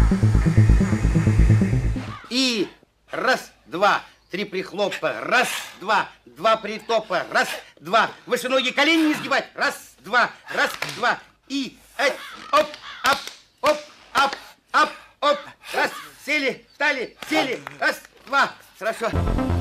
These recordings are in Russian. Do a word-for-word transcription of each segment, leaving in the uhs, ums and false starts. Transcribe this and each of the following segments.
И раз, два, три прихлопа, раз, два, два притопа, раз, два, выше ноги, колени не сгибать, раз, два, раз, два, и, э, оп, ап, оп, ап, ап, оп, раз, сели, встали, сели, раз, два, хорошо.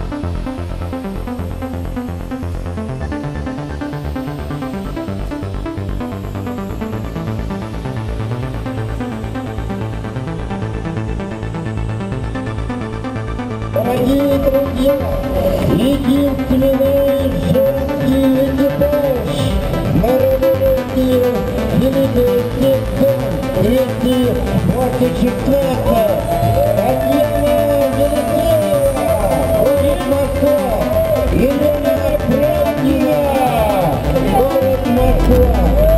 Дорогие друзья, единственный женский экипаж на революцию Великой Отечественной двести двадцать четыре. Татьяна Елисеева, город Москва, Елена Правдина, город Москва.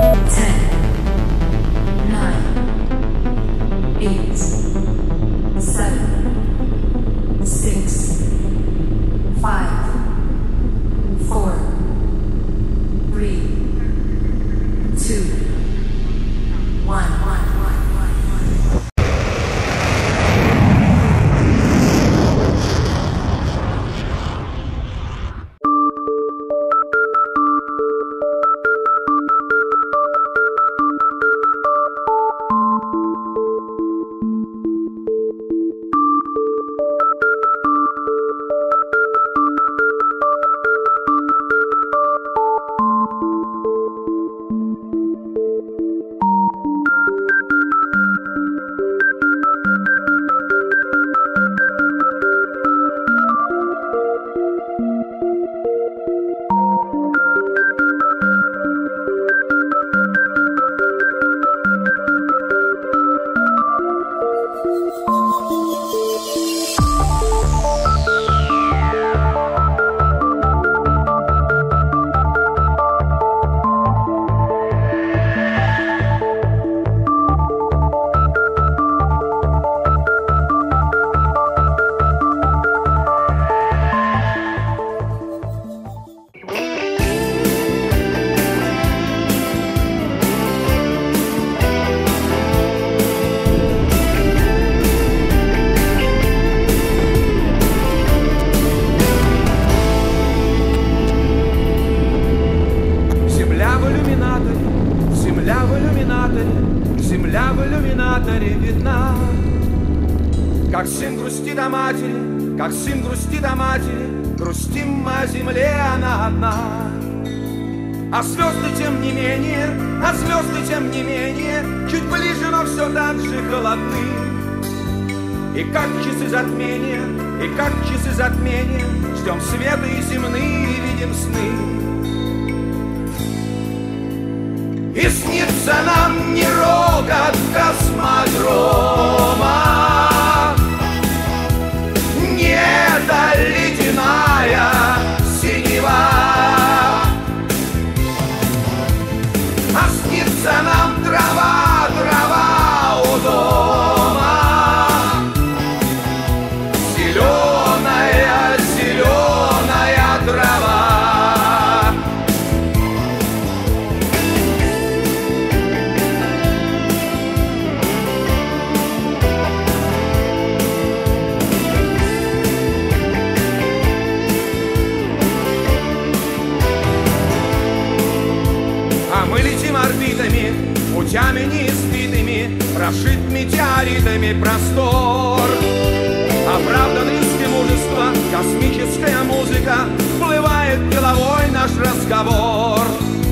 Six, five, four, three, two, one, one, one, one, one. Земля в иллюминаторе видна, как сын грустит о матери, как сын грустит о матери, грустим мы о земле, она одна. А звезды тем не менее, а звезды тем не менее, чуть ближе, но все так же холодны. И как часы затмения, и как часы затмения, ждем света и земные, и видим сны. И снится нам не рокот космодрома, не эта ледяная синева, а снится нам трава, трава у дома, зеленая, зеленая трава. Орбитами, путями неизвитыми, прошит метеоритами простор. Оправдан риски мужества, космическая музыка, всплывает деловой наш разговор.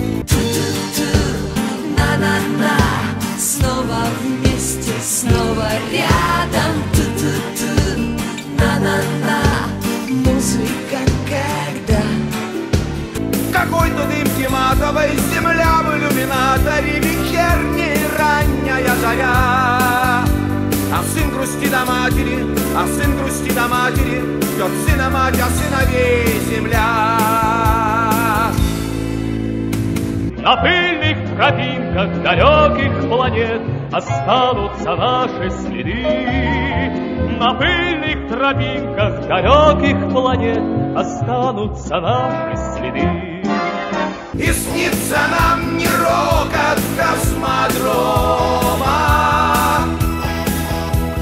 На-на-на, снова вместе, снова рядом. Ту-ту-ту, на-на-на, музыка когда. Какой-то дымки матовой, земля в иллюминаторе, вечерняя ранняя заря. А сын грустит о матери, а сын грустит о матери, ждет сына мать, а сыновей земля. На пыльных тропинках далеких планет останутся наши следы. На пыльных тропинках далеких планет останутся наши следы. И снится нам не рокот космодрома,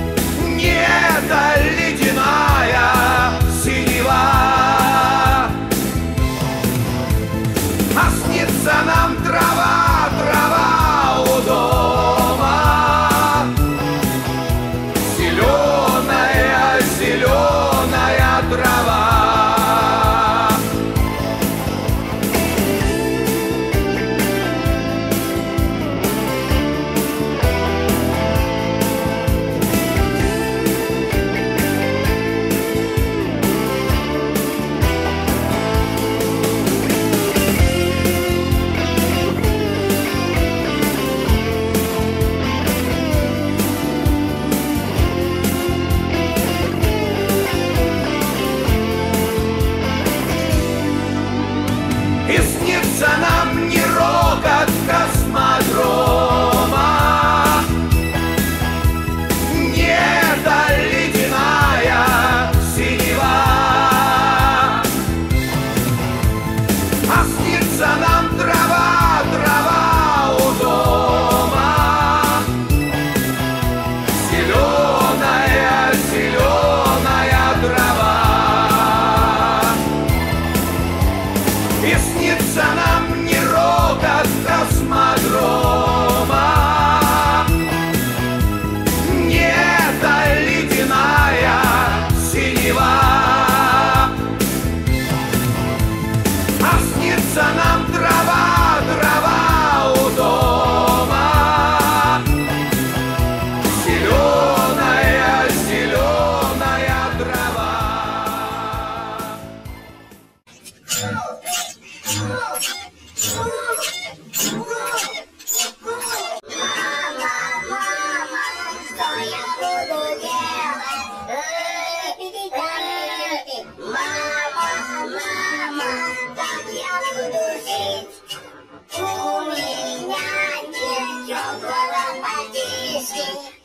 Let's go.